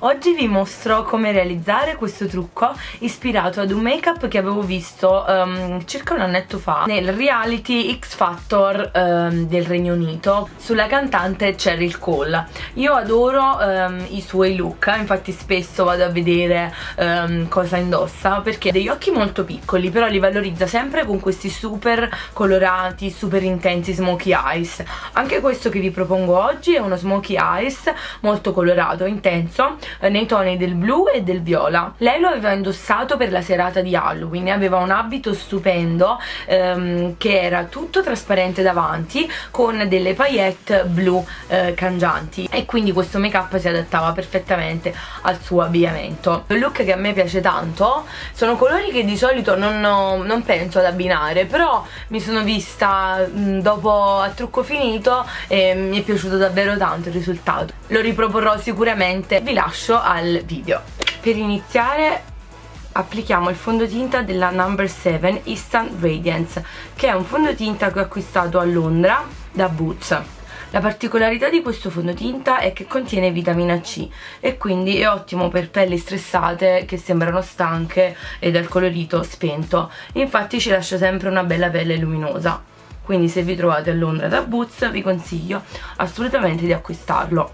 Oggi vi mostro come realizzare questo trucco ispirato ad un make-up che avevo visto circa un annetto fa nel reality X Factor del Regno Unito sulla cantante Cheryl Cole. Io adoro i suoi look, infatti spesso vado a vedere cosa indossa perché ha degli occhi molto piccoli, però li valorizza sempre con questi super colorati, super intensi smokey eyes. Anche questo che vi propongo oggi è uno smokey eyes molto colorato, intenso, nei toni del blu e del viola. Lei lo aveva indossato per la serata di Halloween e aveva un abito stupendo che era tutto trasparente davanti con delle paillette blu cangianti, e quindi questo make up si adattava perfettamente al suo abbigliamento. Un look che a me piace tanto, sono colori che di solito non penso ad abbinare, però mi sono vista dopo il trucco finito e mi è piaciuto davvero tanto il risultato. Lo riproporrò sicuramente, vi lascio al video. Per iniziare applichiamo il fondotinta della No. 7 Instant Radiance, che è un fondotinta che ho acquistato a Londra da Boots. La particolarità di questo fondotinta è che contiene vitamina C e quindi è ottimo per pelli stressate che sembrano stanche e dal colorito spento. Infatti ci lascia sempre una bella pelle luminosa, quindi se vi trovate a Londra da Boots vi consiglio assolutamente di acquistarlo.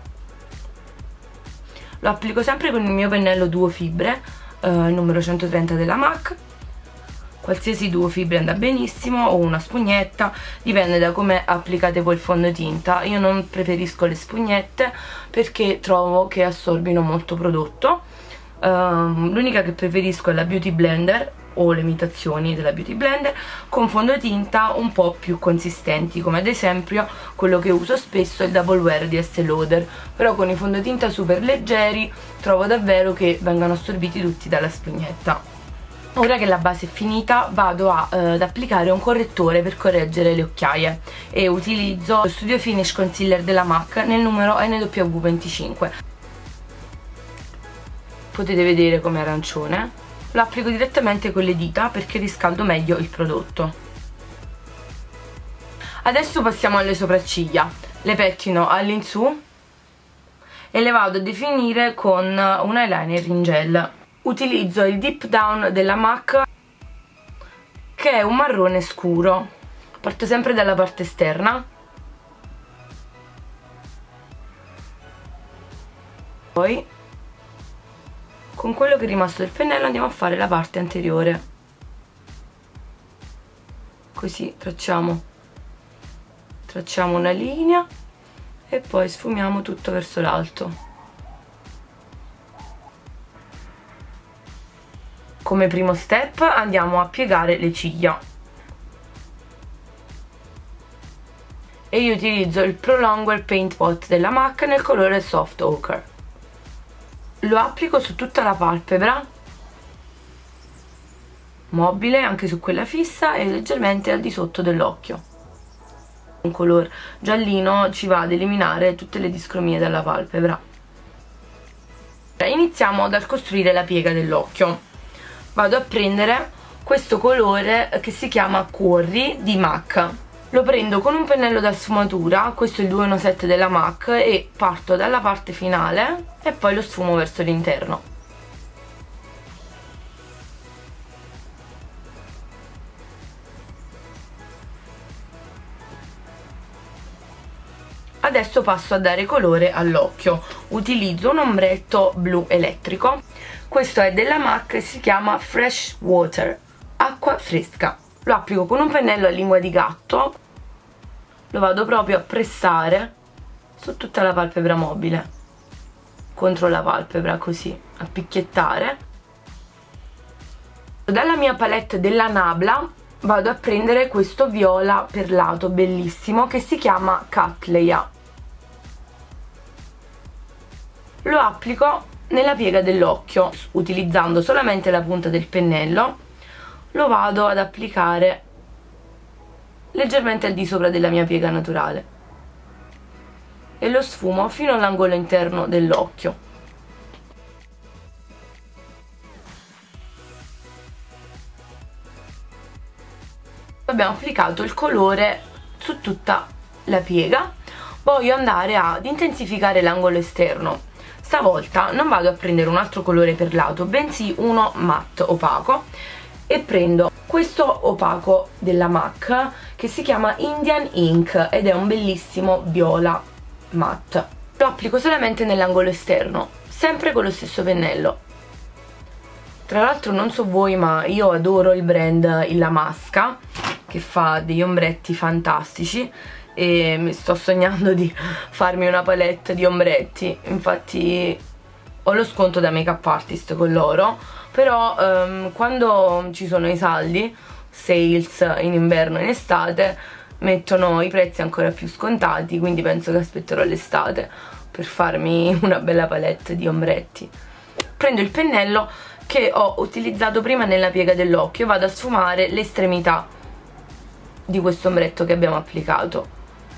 Lo applico sempre con il mio pennello duo fibre, il numero 130 della MAC. Qualsiasi duo fibre andrà benissimo, o una spugnetta, dipende da come applicate voi il fondotinta. Io non preferisco le spugnette perché trovo che assorbino molto prodotto. L'unica che preferisco è la Beauty Blender o le imitazioni della Beauty Blender con fondotinta un po' più consistenti, come ad esempio quello che uso spesso è il Double Wear di Estée Lauder, però con i fondotinta super leggeri trovo davvero che vengano assorbiti tutti dalla spugnetta. Ora che la base è finita vado ad applicare un correttore per correggere le occhiaie e utilizzo lo Studio Finish Concealer della MAC nel numero NW25. Potete vedere come arancione. Lo applico direttamente con le dita perché riscaldo meglio il prodotto. Adesso passiamo alle sopracciglia. Le pettino all'insù e le vado a definire con un eyeliner in gel. Utilizzo il Deep Down della MAC, che è un marrone scuro. Parto sempre dalla parte esterna, poi con quello che è rimasto del pennello andiamo a fare la parte anteriore, così tracciamo una linea e poi sfumiamo tutto verso l'alto. Come primo step andiamo a piegare le ciglia e io utilizzo il Prolonger Paint Pot della MAC nel colore Soft Ochre. Lo applico su tutta la palpebra mobile, anche su quella fissa, e leggermente al di sotto dell'occhio. Un color giallino ci va ad eliminare tutte le discromie dalla palpebra. Iniziamo dal costruire la piega dell'occhio. Vado a prendere questo colore che si chiama Quarry di MAC. Lo prendo con un pennello da sfumatura, questo è il 217 della MAC, e parto dalla parte finale e poi lo sfumo verso l'interno. Adesso passo a dare colore all'occhio. Utilizzo un ombretto blu elettrico. Questo è della MAC e si chiama Fresh Water, acqua fresca. Lo applico con un pennello a lingua di gatto, lo vado proprio a pressare su tutta la palpebra mobile, contro la palpebra, così, a picchiettare. Dalla mia palette della Nabla vado a prendere questo viola perlato bellissimo che si chiama Cattleya. Lo applico nella piega dell'occhio, utilizzando solamente la punta del pennello. Lo vado ad applicare leggermente al di sopra della mia piega naturale e lo sfumo fino all'angolo interno dell'occhio. Abbiamo applicato il colore su tutta la piega. Voglio andare ad intensificare l'angolo esterno. Stavolta non vado a prendere un altro colore perlato, bensì uno matte opaco, e prendo questo opaco della MAC che si chiama Indian Ink ed è un bellissimo viola matte. Lo applico solamente nell'angolo esterno, sempre con lo stesso pennello. Tra l'altro non so voi, ma io adoro il brand Illamasqua, che fa degli ombretti fantastici e mi sto sognando di farmi una palette di ombretti. Infatti ho lo sconto da Makeup Artist con loro, però quando ci sono i saldi, sales in inverno e in estate, mettono i prezzi ancora più scontati, quindi penso che aspetterò l'estate per farmi una bella palette di ombretti. Prendo il pennello che ho utilizzato prima nella piega dell'occhio e vado a sfumare l'estremità di questo ombretto che abbiamo applicato,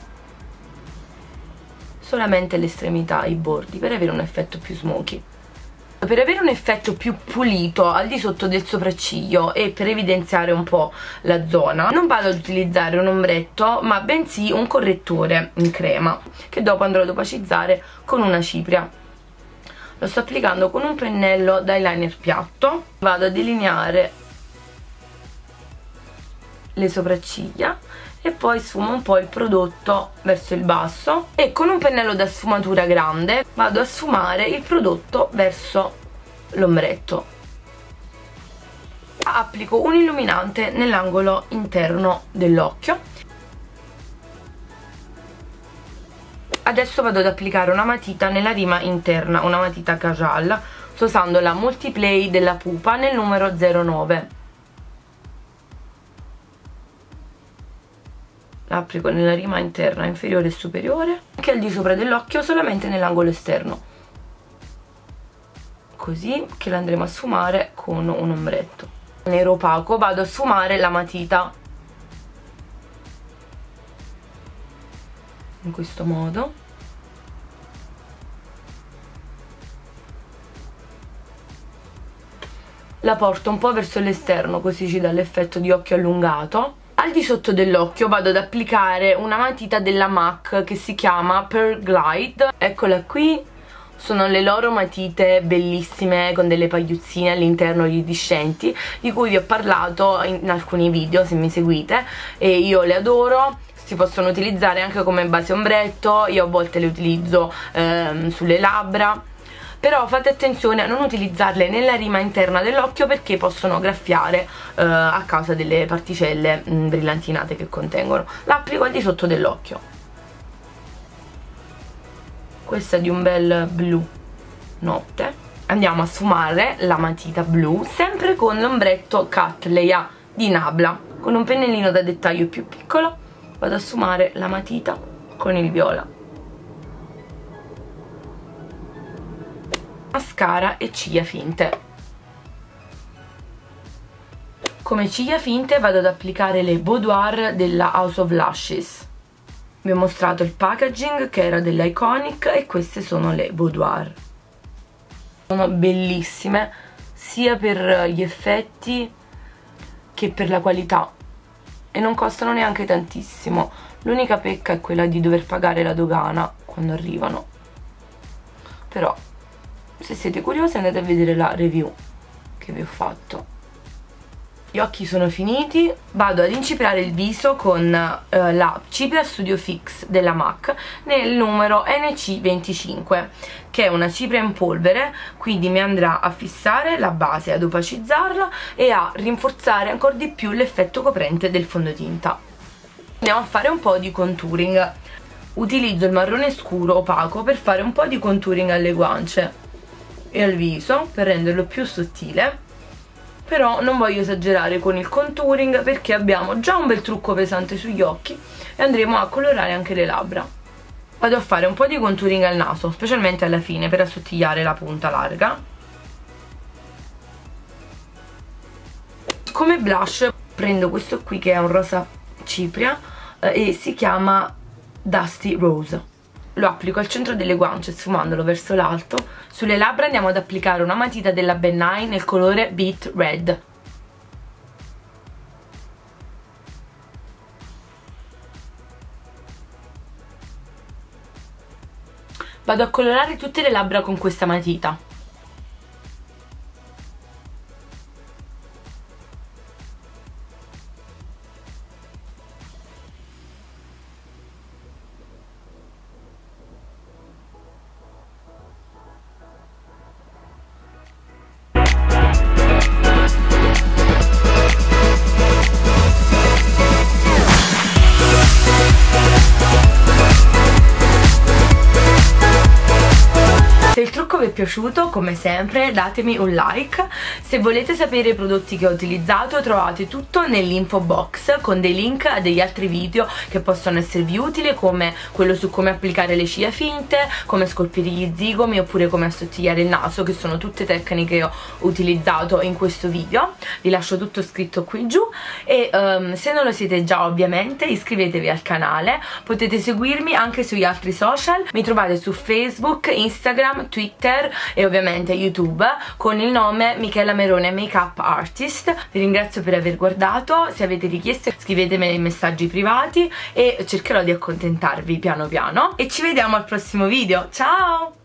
solamente l'estremità, i bordi, per avere un effetto più smoky. Per avere un effetto più pulito al di sotto del sopracciglio e per evidenziare un po' la zona, non vado ad utilizzare un ombretto ma bensì un correttore in crema che dopo andrò ad opacizzare con una cipria. Lo sto applicando con un pennello d'eyeliner piatto, vado a delineare le sopracciglia e poi sfumo un po' il prodotto verso il basso e con un pennello da sfumatura grande vado a sfumare il prodotto verso l'ombretto. Applico un illuminante nell'angolo interno dell'occhio. Adesso vado ad applicare una matita nella rima interna, una matita Kajal, sto usando la Multiplay della Pupa nel numero 09. La applico nella rima interna inferiore e superiore, anche al di sopra dell'occhio, solamente nell'angolo esterno, così che la andremo a sfumare con un ombretto nero opaco. Vado a sfumare la matita in questo modo. La porto un po' verso l'esterno, così ci dà l'effetto di occhio allungato. Al di sotto dell'occhio vado ad applicare una matita della MAC che si chiama Pearl Glide. Eccola qui, sono le loro matite bellissime con delle pagliuzzine all'interno iridescenti, di cui vi ho parlato in alcuni video se mi seguite, e io le adoro. Si possono utilizzare anche come base ombretto, io a volte le utilizzo sulle labbra, però fate attenzione a non utilizzarle nella rima interna dell'occhio perché possono graffiare a causa delle particelle brillantinate che contengono. L'applico al di sotto dell'occhio. Questa è di un bel blu notte. Andiamo a sfumare la matita blu sempre con l'ombretto Cattleya di Nabla. Con un pennellino da dettaglio più piccolo vado a sfumare la matita con il viola. Mascara e ciglia finte. Come ciglia finte vado ad applicare le Boudoir della House of Lashes. Vi ho mostrato il packaging che era dell'Iconic e queste sono le Boudoir. Sono bellissime sia per gli effetti che per la qualità e non costano neanche tantissimo. L'unica pecca è quella di dover pagare la dogana quando arrivano, però se siete curiosi andate a vedere la review che vi ho fatto. Gli occhi sono finiti, vado ad incipriare il viso con la cipria Studio Fix della MAC nel numero NC25, che è una cipria in polvere, quindi mi andrà a fissare la base, ad opacizzarla e a rinforzare ancora di più l'effetto coprente del fondotinta. Andiamo a fare un po' di contouring. Utilizzo il marrone scuro opaco per fare un po' di contouring alle guance e al viso per renderlo più sottile, però non voglio esagerare con il contouring perché abbiamo già un bel trucco pesante sugli occhi e andremo a colorare anche le labbra. Vado a fare un po' di contouring al naso, specialmente alla fine, per assottigliare la punta larga. Come blush prendo questo qui che è un rosa cipria e si chiama Dusty Rose. Lo applico al centro delle guance sfumandolo verso l'alto. Sulle labbra andiamo ad applicare una matita della Ben Nye nel colore Beet Red. Vado a colorare tutte le labbra con questa matita. Se il trucco vi è piaciuto, come sempre datemi un like. Se volete sapere i prodotti che ho utilizzato, trovate tutto nell'info box con dei link a degli altri video che possono esservi utili, come quello su come applicare le ciglia finte, come scolpire gli zigomi oppure come assottigliare il naso, che sono tutte tecniche che ho utilizzato in questo video. Vi lascio tutto scritto qui giù e se non lo siete già, ovviamente iscrivetevi al canale. Potete seguirmi anche sugli altri social, mi trovate su Facebook, Instagram, Twitter e ovviamente YouTube con il nome Michela Merone Makeup Artist. Vi ringrazio per aver guardato. Se avete richieste scrivetemi nei messaggi privati e cercherò di accontentarvi piano piano, e ci vediamo al prossimo video. Ciao!